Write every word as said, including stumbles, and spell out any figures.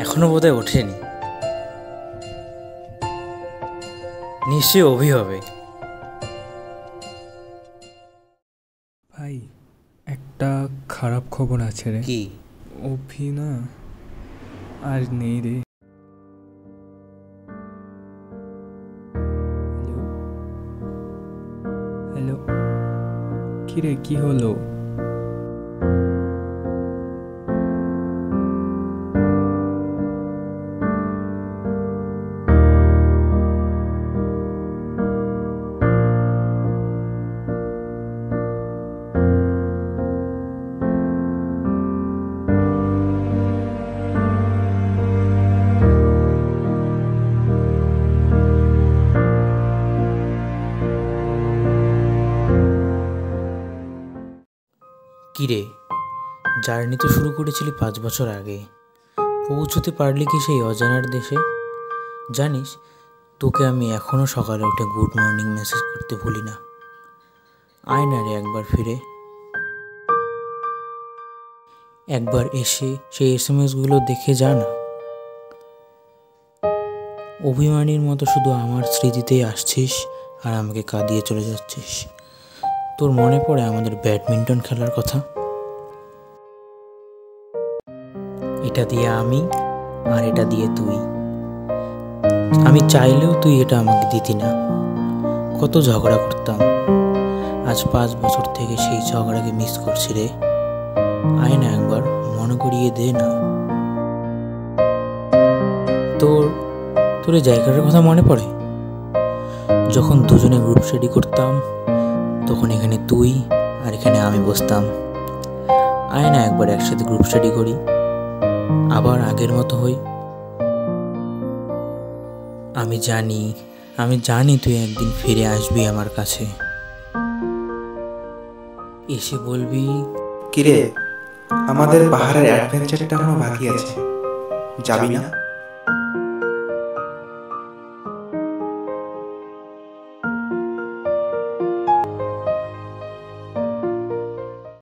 এখনো বোধহয় ওঠেনি। নিশ্চয়ই অভি হবে। ভাই একটা খারাপ খবর আছে রে। কি? অভি না আর নেই রে। হ্যালো হ্যালো, কি রে, কি হলো? কিরে, জার্নি তো শুরু করেছিলি পাঁচ বছর আগে, পৌঁছতে পারলি কি সেই অজানার দেশে? জানিস, তোকে আমি এখনও সকালে উঠে গুড মর্নিং মেসেজ করতে ভুলি না। আয় না রে একবার ফিরে, একবার এসে সেই এস এম এসগুলো দেখে যা না। অভিমানীর মতো শুধু আমার স্মৃতিতেই আসছিস আর আমাকে কাঁদিয়ে চলে যাচ্ছিস। তোর মনে পড়ে আমাদের ব্যাডমিন্টন খেলার কথা? এটা দিয়ে আমি আর এটা দিয়ে তুই। আমি চাইলেও তুই এটা আমাকে দিতি না। কত ঝগড়া করতাম। আজ পাঁচ বছর থেকে সেই ঝগড়াকে মিস করছি রে। আয় না একবার, মনে করিয়ে দে না। তোর তোর এই জায়গাটার কথা মনে পড়ে? যখন দুজনে গ্রুপ স্টাডি করতাম, তখন এখানে তুই আর এখানে আমি বসতাম। আয় না একবার একসাথে গ্রুপ স্টাডি করি, আবার আগের মতো হই। আমি জানি আমি জানি তুই একদিন ফিরে আসবি আমার কাছে, এসে বলবি, কিরে, আমাদের পাহাড়ের অ্যাডভেঞ্চারটা এখনো বাকি আছে, যাবি না?